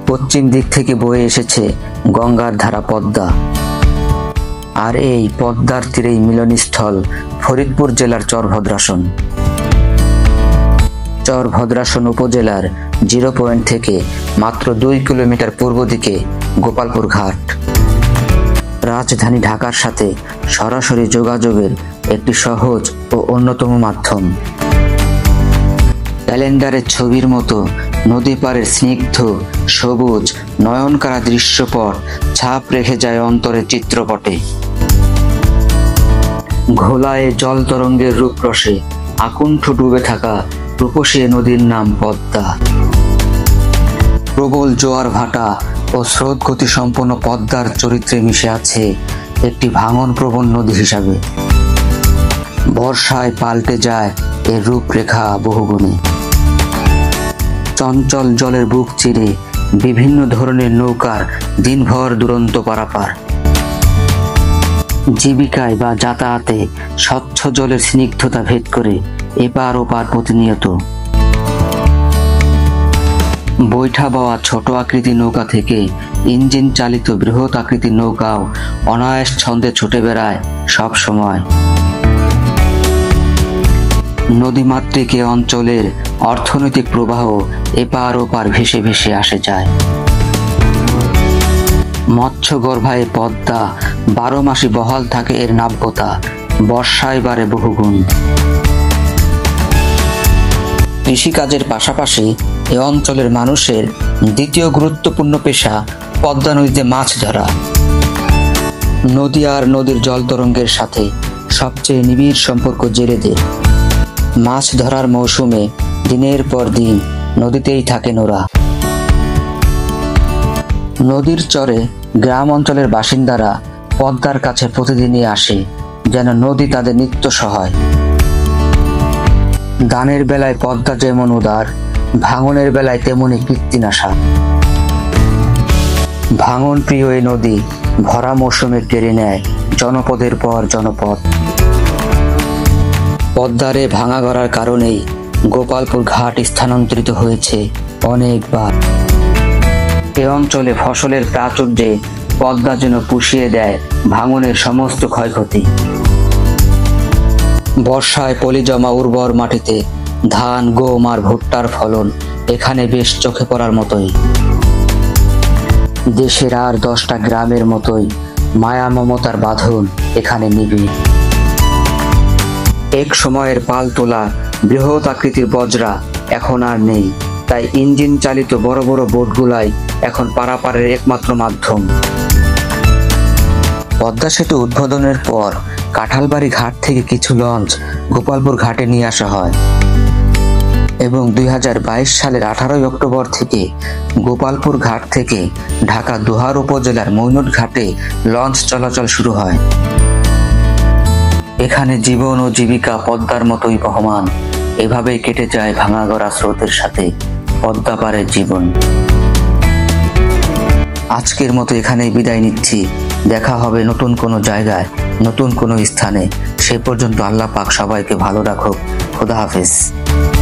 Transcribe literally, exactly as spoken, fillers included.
পশ্চিম দিক থেকে বয়ে এসেছে গঙ্গার ধারা পদ্মা। আর এই পদ্মার তীরেই মিলনস্থল ফরিদপুর জেলার চরভদ্রাসন। চরভদ্রাসন উপজেলার জিরো পয়েন্ট থেকে মাত্র দুই কিলোমিটার পূর্ব দিকে গোপালপুর ঘাট। রাজধানী ঢাকার সাথে সরাসরি যোগাযোগের একটি সহজ ও অন্যতম মাধ্যম। ক্যালেন্ডারের ছবির মতো নদী পাড়ের স্নিগ্ধ সবুজ নয়নকাড়া দৃশ্যপট ছাপ রেখে যায় অন্তরের চিত্রপটে। ঘোলায় জল তরঙ্গের রূপরসে আকুণ্ঠ ডুবে থাকা রূপসী নদীর নাম পদ্মা। প্রবল জোয়ার ভাটা ও স্রোত গতি সম্পন্ন পদ্মার চরিত্রে মিশে আছে একটি ভাঙন প্রবণ নদী হিসাবে। বর্ষায় পাল্টে যায় এর রূপরেখা বহুগুণে। চঞ্চল জলের বুক চিরে বিভিন্ন ধরনের নৌকার দিনভর দুরন্ত পারাপার। জীবিকায় বা যাতায়াতে স্বচ্ছ জলের স্নিগ্ধতা ভেদ করে এপার ওপার প্রতিনিয়ত। বৈঠা বওয়া ছোট আকৃতির নৌকা থেকে ইঞ্জিন চালিত বৃহৎ আকৃতির নৌকাও অনায়াস ছন্দে ছুটে বেড়ায় সব সময়। নদীমাতৃক এ অঞ্চলের অর্থনৈতিক প্রবাহ এপার ওপার ভেসে ভেসে আসে যায়। মৎস্য গর্ভায় পদ্মা বারো মাসই বহাল থাকে এর নাব্যতা, বর্ষায় বাড়ে বহুগুণ। কৃষিকাজের পাশাপাশি এ অঞ্চলের মানুষের দ্বিতীয় গুরুত্বপূর্ণ পেশা পদ্মা নদীতে মাছ ধরা। নদী আর নদীর জল তরঙ্গের সাথে সবচেয়ে নিবিড় সম্পর্ক জেলেদের। মাছ ধরার মৌসুমে দিনের পর দিন নদীতেই থাকেন ওরা। নদীর চরে গ্রাম অঞ্চলের বাসিন্দারা পদ্মার কাছে প্রতিদিনই আসে, যেন নদী তাদের নিত্য সহায়। দানের বেলায় পদ্মা যেমন উদার, ভাঙনের বেলায় তেমনই কীর্তিনাশা। ভাঙন প্রিয় এই নদী ভরা মৌসুমে কেড়ে নেয় জনপদের পর জনপদ। পদ্মারে ভাঙা গড়ার কারণেই গোপালপুর ঘাট স্থানান্তরিত হয়েছে অনেকবার। এ অঞ্চলে ফসলের প্রাচুর্যে পদ্মা যেন পুষিয়ে দেয় ভাঙনের সমস্ত ক্ষয়ক্ষতি। বর্ষায় পলি জমা উর্বর মাটিতে ধান, গম আর ভুট্টার ফলন এখানে বেশ চোখে পড়ার মতোই। দেশের আর দশটা গ্রামের মতোই মায়া মমতার বাঁধন এখানে নিবিড়। এক সময়ের পাল তোলা বৃহৎ আকৃতির বজরা এখন আর নেই, তাই ইঞ্জিন চালিত বড় বড় বোটগুলাই এখন পারাপারের একমাত্র মাধ্যম। পদ্মা সেতু উদ্বোধনের পর কাঁঠালবাড়ি ঘাট থেকে কিছু লঞ্চ গোপালপুর ঘাটে নিয়ে আসা হয় এবং দুই হাজার বাইশ সালের আঠারোই অক্টোবর থেকে গোপালপুর ঘাট থেকে ঢাকা দোহার উপজেলার মৈনট ঘাটে লঞ্চ চলাচল শুরু হয়। এখানে জীবন ও জীবিকা পদ্মার মতোই বহমান। এভাবেই কেটে যায় ভাঙাগড়া স্রোতের সাথে পদ্মা পাড়ের জীবন। আজকের মতো এখানেই বিদায় নিচ্ছি। দেখা হবে নতুন কোনো জায়গায়, নতুন কোনো স্থানে। সে পর্যন্ত আল্লাহ পাক সবাইকে ভালো রাখুক। খোদা হাফেজ।